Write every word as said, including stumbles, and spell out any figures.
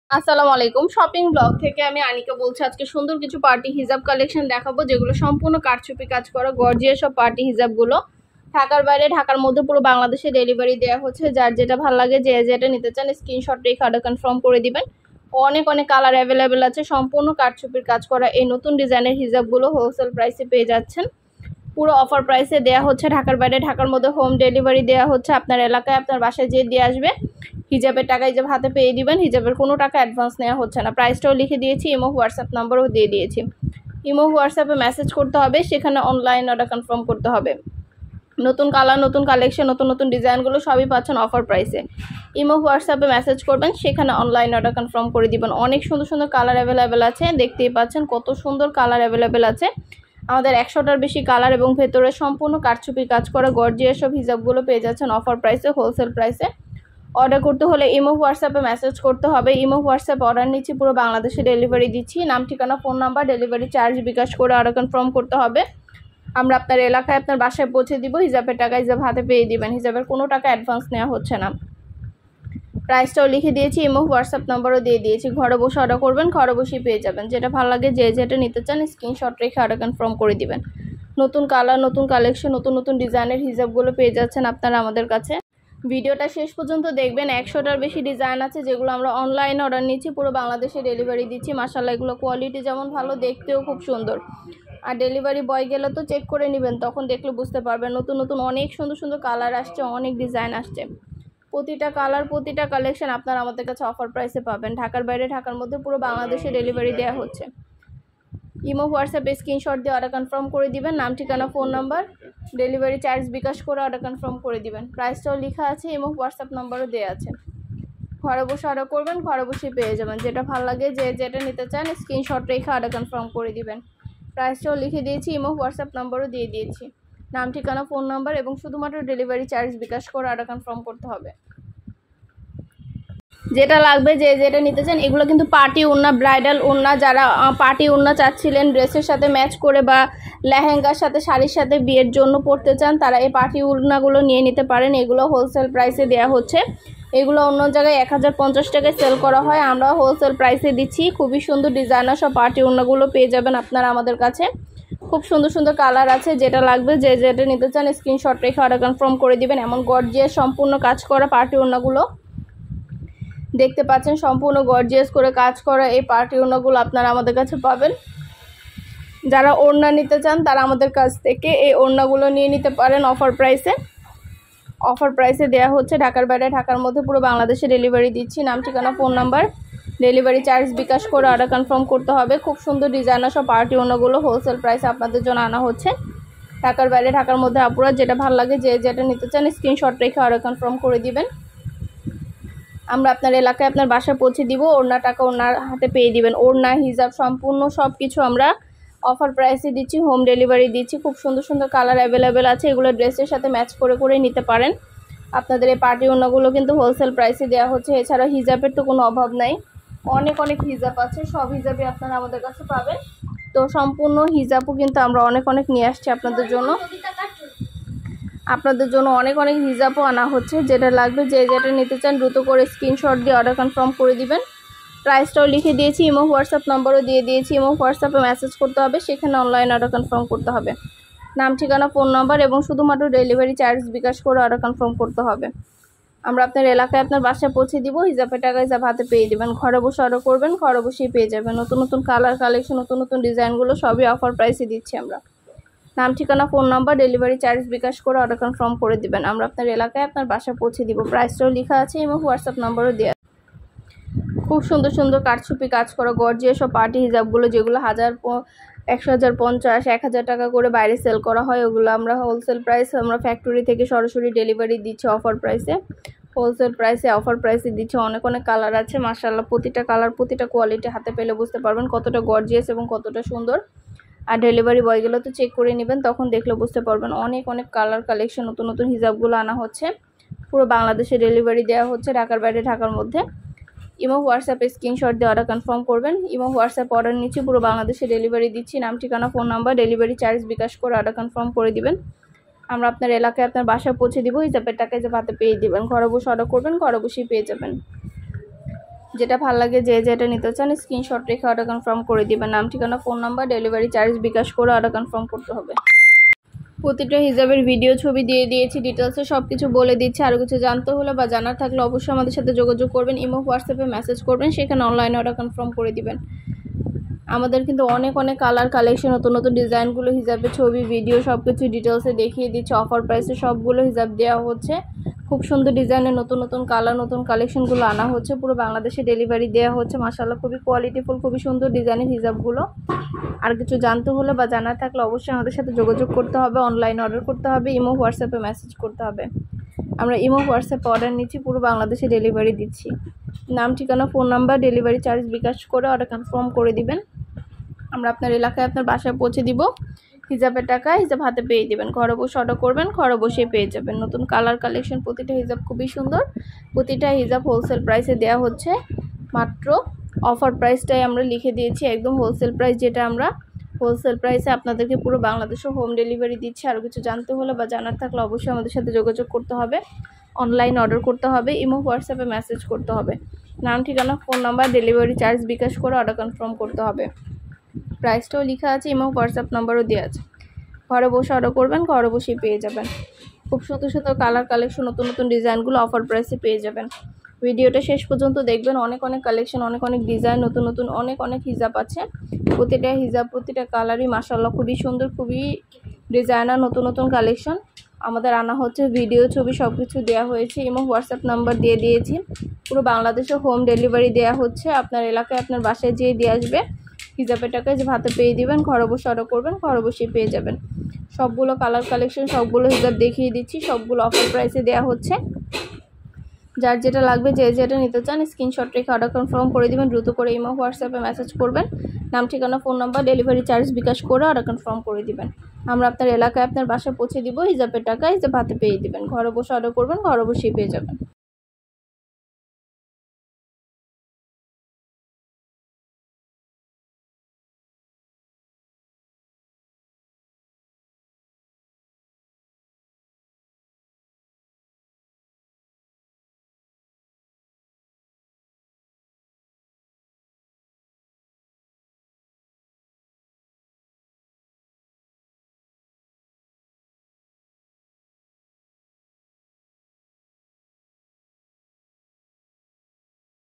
আসসালামু আলাইকুম। Shopping blog থেকে আমি আনিকা বলছি। আজকে সুন্দর কিছু পার্টি হিজাব কালেকশন দেখাবো, যেগুলো সম্পূর্ণ কারচুপি কাজ করা গর্জিয়াস সব পার্টি হিজাবগুলো। ঢাকার বাইরে, ঢাকার মধ্যে পুরো বাংলাদেশে ডেলিভারি দেওয়া হচ্ছে। যার যেটা ভালো লাগে, যে যেটা নিতে চান স্ক্রিনশট রেখে অর্ডার কনফার্ম করে দিবেন। অনেক অনেক কালার অ্যাভেলেবেল আছে। সম্পূর্ণ কারচুপির কাজ করা এই নতুন ডিজাইনের হিজাবগুলো হোলসেল প্রাইসে পেয়ে যাচ্ছেন। পুরো অফার প্রাইসে দেওয়া হচ্ছে। ঢাকার বাইরে, ঢাকার মধ্যে হোম ডেলিভারি দেওয়া হচ্ছে। আপনার এলাকায় আপনার বাসায় যেয়ে দিয়ে আসবে। হিজাবের টাকা হিজাব হাতে পেয়ে দিবেন। হিজাবের কোনো টাকা অ্যাডভান্স নেওয়া হচ্ছে না। প্রাইসটাও লিখে দিয়েছি, ইমো হোয়াটসঅ্যাপ নাম্বারও দিয়ে দিয়েছি। ইমো হোয়াটসঅ্যাপে মেসেজ করতে হবে, সেখানে অনলাইন অর্ডার কনফার্ম করতে হবে। নতুন কালার, নতুন কালেকশন, নতুন নতুন ডিজাইনগুলো সবই পাচ্ছেন অফার প্রাইসে। ইমো হোয়াটসঅ্যাপে মেসেজ করবেন, সেখানে অনলাইন অর্ডার কনফার্ম করে দিবেন। অনেক সুন্দর সুন্দর কালার অ্যাভেলেবেল আছে, দেখতেই পাচ্ছেন কত সুন্দর কালার অ্যাভেলেবেল আছে। আমাদের একশোটার বেশি কালার এবং ভেতরে সম্পূর্ণ কারচুপি কাজ করা গর্জিয়াস সব হিজাবগুলো পেয়ে যাচ্ছেন অফার প্রাইসে, হোলসেল প্রাইসে। অর্ডার করতে হলে ইমো হোয়াটসঅ্যাপে মেসেজ করতে হবে। ইমো হোয়াটসঅ্যাপ অর্ডার নিচ্ছি, পুরো বাংলাদেশে ডেলিভারি দিচ্ছি। নাম, ঠিকানা, phone number, delivery charge bKash করে অর্ডার কনফার্ম করতে হবে। আমরা আপনার এলাকায় আপনার বাসায় পৌঁছে দিব। হিজাবের টাকা হিজাব হাতে পেয়ে দিবেন। হিজাবের কোনো টাকা অ্যাডভান্স নেওয়া হচ্ছে না। প্রাইসটাও লিখে দিয়েছি, ইমো হোয়াটসঅ্যাপ নাম্বারও দিয়ে দিয়েছি। ঘরে বসে অর্ডার করবেন, ঘরে বসেই পেয়ে যাবেন। যেটা ভালো লাগে, যে যেটা নিতে চান স্ক্রিনশট রেখে অর্ডার কনফার্ম করে দিবেন। নতুন কালার, নতুন কালেকশন, নতুন নতুন ডিজাইনের হিজাবগুলো পেয়ে যাচ্ছেন আপনারা আমাদের কাছে। ভিডিওটা শেষ পর্যন্ত দেখবেন। একশোটার বেশি ডিজাইন আছে, যেগুলো আমরা অনলাইনে অর্ডার নিচ্ছি, পুরো বাংলাদেশে ডেলিভারি দিচ্ছি। মাশাআল্লাহ, এগুলো কোয়ালিটি যেমন ভালো, দেখতেও খুব সুন্দর। আর ডেলিভারি বয় গেলে তো চেক করে নেবেন, তখন দেখলে বুঝতে পারবেন। নতুন নতুন অনেক সুন্দর সুন্দর কালার আসছে, অনেক ডিজাইন আসছে। প্রতিটা কালার, প্রতিটা কালেকশন আপনারা আমাদের কাছে অফার প্রাইসে পাবেন। ঢাকার বাইরে, ঢাকার মধ্যে পুরো বাংলাদেশে ডেলিভারি দেওয়া হচ্ছে। ইমো হোয়াটসঅ্যাপে স্ক্রিনশট দিয়ে অর্ডার কনফার্ম করে দিবেন। নাম, ঠিকানা, phone number, delivery charge bKash করে অর্ডার কনফার্ম করে দিবেন। প্রাইসটাও লেখা আছে, ইমো হোয়াটসঅ্যাপ নাম্বারও দেওয়া আছে। ঘরে বসে অর্ডার করবেন, ঘরে বসেই পেয়ে যাবেন। যেটা ভালো লাগে, যে যেটা নিতে চান স্ক্রিনশট রেখে অর্ডার কনফার্ম করে দিবেন। প্রাইসটাও লিখে দিয়েছি, ইমো হোয়াটসঅ্যাপ নাম্বারও দিয়ে দিয়েছি। নাম, ঠিকানা, ফোন নাম্বার এবং শুধুমাত্র ডেলিভারি চার্জ বিকাশ করে অর্ডার কনফার্ম করতে হবে। যেটা লাগবে, যে যেটা নিতে চান। এগুলো কিন্তু পার্টি ওড়না, ব্রাইডাল ওড়না। যারা পার্টি ওড়না চাচ্ছিলেন ড্রেসের সাথে ম্যাচ করে বা লেহেঙ্গার সাথে, শাড়ির সাথে বিয়ের জন্য পরতে চান, তারা এই পার্টি ওড়নাগুলো নিয়ে নিতে পারেন। এগুলো হোলসেল প্রাইসে দেওয়া হচ্ছে। এগুলো অন্য জায়গায় এক হাজার পঞ্চাশ টাকায় সেল করা হয়, আমরা হোলসেল প্রাইসে দিচ্ছি। খুবই সুন্দর ডিজাইনার সব পার্টি ওড়নাগুলো পেয়ে যাবেন আপনারা আমাদের কাছে। খুব সুন্দর সুন্দর কালার আছে। যেটা লাগবে, যে যেটা নিতে চান স্ক্রিনশট রেখে অর্ডার কনফার্ম করে দিবেন। এমন গর্জিয়াস সম্পূর্ণ কাজ করা পার্টি ওড়নাগুলো দেখতে পাচ্ছেন, সম্পূর্ণ গর্জিয়াস করে কাজ করা এই পার্টি ওড়নাগুলো আপনারা আমাদের কাছে পাবেন। যারা ওড়না নিতে চান, তারা আমাদের কাছ থেকে এই ওড়নাগুলো নিয়ে নিতে পারেন অফার প্রাইসে। অফার প্রাইসে দেওয়া হচ্ছে। ঢাকার বাইরে, ঢাকার মধ্যে পুরো বাংলাদেশে ডেলিভারি দিচ্ছি। নাম, ঠিকানা, phone number, delivery charge bKash করে অর্ডার কনফার্ম করতে হবে। খুব সুন্দর ডিজাইনার সব পার্টি ওড়নাগুলো হোলসেল প্রাইসে আপনাদের জন্য আনা হচ্ছে। ঢাকার বাইরে, ঢাকার মধ্যে আপুরা যেটা ভালো লাগে, যে যেটা নিতে চান স্ক্রিনশট রেখে অর্ডার কনফার্ম করে দিবেন। আমরা আপনার এলাকায় আপনার বাসায় পৌঁছে দিব। ওড়না টাকা ওড়নার হাতে পেয়ে দিবেন। ওড়না, হিজাব, সম্পূর্ণ সব কিছু আমরা অফার প্রাইসে দিচ্ছি, হোম ডেলিভারি দিচ্ছি। খুব সুন্দর সুন্দর কালার অ্যাভেলেবেল আছে। এগুলো ড্রেসের সাথে ম্যাচ করে করে নিতে পারেন। আপনাদের এই পার্টি ওড়নাগুলো কিন্তু হোলসেল প্রাইসে দেওয়া হচ্ছে। এছাড়া হিজাবের তো কোনো অভাব নাই, অনেক অনেক হিজাব আছে। সব হিজাবই আপনারা আমাদের কাছে পাবেন। তো সম্পূর্ণ হিজাবও কিন্তু আমরা অনেক অনেক নিয়ে আসছি আপনাদের জন্য। আপনাদের জন্য অনেক অনেক হিজাবও আনা হচ্ছে। যেটা লাগবে, যে যেটা নিতে চান দ্রুত করে স্ক্রিনশট দিয়ে অর্ডার কনফার্ম করে দিবেন। প্রাইসটাও লিখে দিয়েছি, ইমো হোয়াটসঅ্যাপ নাম্বারও দিয়ে দিয়েছি। ইমো হোয়াটসঅ্যাপে মেসেজ করতে হবে, সেখানে অনলাইন অর্ডার কনফার্ম করতে হবে। নাম, ঠিকানা, ফোন নাম্বার এবং শুধুমাত্র ডেলিভারি চার্জ বিকাশ করে অর্ডার কনফার্ম করতে হবে। আমরা আপনার এলাকায় আপনার বাসায় পৌঁছে দিব। হিজাবের টাকা হিজাব হাতে পেয়ে দেবেন। ঘরে বসে অর্ডার করবেন, ঘরে বসেই পেয়ে যাবেন। নতুন নতুন কালার কালেকশন, নতুন নতুন ডিজাইনগুলো সবই অফার প্রাইসে দিচ্ছি আমরা। নাম, ঠিকানা, phone number, delivery charge bKash করে অর্ডার কনফার্ম করে দিবেন। আমরা আপনার এলাকায় আপনার বাসায় পৌঁছে দিব। প্রাইসটাও লেখা আছে এবং হোয়াটসঅ্যাপ নাম্বারও দেওয়া। খুব সুন্দর সুন্দর কারচুপি কাজ করা গর্জিয়াস সব পার্টি হিজাবগুলো, যেগুলো হাজার একশো হাজার পঞ্চাশ এক হাজার টাকা করে বাইরে সেল করা হয়, ওগুলো আমরা হোলসেল প্রাইস, আমরা ফ্যাক্টরি থেকে সরাসরি ডেলিভারি দিচ্ছি অফার প্রাইসে। হোলসেল প্রাইসে অফার প্রাইসে দিচ্ছে। অনেক অনেক কালার আছে। মাশাআল্লাহ, প্রতিটা কালার, প্রতিটা কোয়ালিটি হাতে পেলে বুঝতে পারবেন কতটা গর্জিয়াস এবং কতটা সুন্দর। আর ডেলিভারি বয়গুলো তো চেক করে নেবেন, তখন দেখলে বুঝতে পারবেন। অনেক অনেক কালার কালেকশন, নতুন নতুন হিজাবগুলো আনা হচ্ছে। পুরো বাংলাদেশে ডেলিভারি দেওয়া হচ্ছে, ঢাকার বাইরে, ঢাকার মধ্যে। ইমো হোয়াটসঅ্যাপে স্ক্রিনশট দিয়ে অর্ডার কনফার্ম করবেন। ইমো হোয়াটসঅ্যাপ অর্ডার নিচ্ছি, পুরো বাংলাদেশে ডেলিভারি দিচ্ছি। নাম, ঠিকানা, phone number, delivery charge bKash করে অর্ডার কনফার্ম করে দিবেন। আমরা আপনার এলাকায় আপনার বাসায় পৌঁছে দিব। হিজাবের টাকা হিজাব হাতে পেয়ে দিবেন। ঘরে বসে অর্ডার করবেন, ঘরে বসেই পেয়ে যাবেন। যেটা ভালো লাগে যে যেটা নিতে চান স্ক্রিনশট রেখে অর্ডার কনফার্ম করে দিবেন। নাম ঠিকানা phone number delivery charge bKash করে অর্ডার কনফার্ম করতে হবে। প্রতিটা হিজাবের ভিডিও ছবি দিয়ে দিয়েছি, ডিটেলসে সব কিছু বলে দিচ্ছি। আরও কিছু জানতে হলে বা জানার থাকলে অবশ্যই আমাদের সাথে যোগাযোগ করবেন, ইমো হোয়াটসঅ্যাপে মেসেজ করবেন, সেখানে অনলাইনে অর্ডার কনফার্ম করে দিবেন। আমাদের কিন্তু অনেক অনেক কালার কালেকশন, নতুন নতুন ডিজাইনগুলো হিজাবের ছবি ভিডিও সব কিছু ডিটেলসে দেখিয়ে দিচ্ছে। অফার প্রাইসে সবগুলো হিজাব দেওয়া হচ্ছে। খুব সুন্দর ডিজাইনের নতুন নতুন কালার নতুন কালেকশনগুলো আনা হচ্ছে, পুরো বাংলাদেশে ডেলিভারি দেওয়া হচ্ছে। মাশাআল্লাহ খুবই কোয়ালিটিফুল, খুবই সুন্দর ডিজাইনের হিজাবগুলো। আর কিছু জানতে হলে বা জানার থাকলে অবশ্যই আমাদের সাথে যোগাযোগ করতে হবে, অনলাইন অর্ডার করতে হবে, ইমো হোয়াটসঅ্যাপে মেসেজ করতে হবে। আমরা ইমো হোয়াটসঅ্যাপে অর্ডার নিচ্ছি, পুরো বাংলাদেশে ডেলিভারি দিচ্ছি। নাম ঠিকানা phone number delivery charge bKash করে অর্ডার কনফার্ম করে দিবেন। আমরা আপনার এলাকায় আপনার বাসায় পৌঁছে দিব। হিজাবের টাকা হিজাব হাতে পেয়ে দেবেন। ঘরে বসে অর্ডার করবেন, ঘরে বসে পেয়ে যাবেন। নতুন কালার কালেকশন, প্রতিটা হিজাব খুবই সুন্দর। প্রতিটা হিজাব হোলসেল প্রাইসে দেওয়া হচ্ছে। মাত্র অফার প্রাইসটাই আমরা লিখে দিয়েছি, একদম হোলসেল প্রাইস, যেটা আমরা হোলসেল প্রাইসে আপনাদেরকে পুরো বাংলাদেশে হোম ডেলিভারি দিচ্ছি। আরও কিছু জানতে হলে বা জানার থাকলে অবশ্যই আমাদের সাথে যোগাযোগ করতে হবে, অনলাইন অর্ডার করতে হবে, ইমো হোয়াটসঅ্যাপে মেসেজ করতে হবে। নাম ঠিকানা phone number delivery charge bKash করে অর্ডার কনফার্ম করতে হবে। প্রাইসটাও লেখা আছে এবং হোয়াটসঅ্যাপ নাম্বারও দেওয়া আছে। ঘরে বসে অর্ডার করবেন, ঘরে বসেই পেয়ে যাবেন। খুব সুন্দর সুন্দর কালার কালেকশন, নতুন নতুন ডিজাইনগুলো অফার প্রাইসে পেয়ে যাবেন। ভিডিওটা শেষ পর্যন্ত দেখবেন, অনেক অনেক কালেকশন, অনেক অনেক ডিজাইন, নতুন নতুন অনেক অনেক হিজাব আছে। প্রতিটা হিজাব প্রতিটা কালারই মাশাআল্লাহ খুবই সুন্দর, খুবই ডিজাইনার, নতুন নতুন কালেকশন আমাদের আনা হচ্ছে। ভিডিও ছবি সব কিছু দেওয়া হয়েছে এবং হোয়াটসঅ্যাপ নাম্বার দিয়ে দিয়েছি। পুরো বাংলাদেশে হোম ডেলিভারি দেওয়া হচ্ছে। আপনার এলাকায় আপনার বাসায় যেয়ে দিয়ে আসবে। হিজাবের টাকায় যে হাতে পেয়ে দিবেন, ঘরে বসে অর্ডার করবেন, ঘরে বসেই পেয়ে যাবেন। সবগুলো কালার কালেকশন, সবগুলো হিজাব দেখিয়ে দিচ্ছি, সবগুলো অফার প্রাইসে দেওয়া হচ্ছে। যার যেটা লাগবে, যে যেটা নিতে চান স্ক্রিনশট রেখে অর্ডার কনফার্ম করে দিবেন। দ্রুত করে ইমো হোয়াটসঅ্যাপে মেসেজ করবেন, নাম ঠিকানা phone number delivery charge bKash করে অর্ডার কনফার্ম করে দিবেন। আমরা আপনার এলাকায় আপনার বাসায় পৌঁছে দিব। হিজাবের টাকা হিজাব হাতে পেয়ে দিবেন। ঘরে বসে অর্ডার করবেন, ঘরে বসেই পেয়ে যাবেন।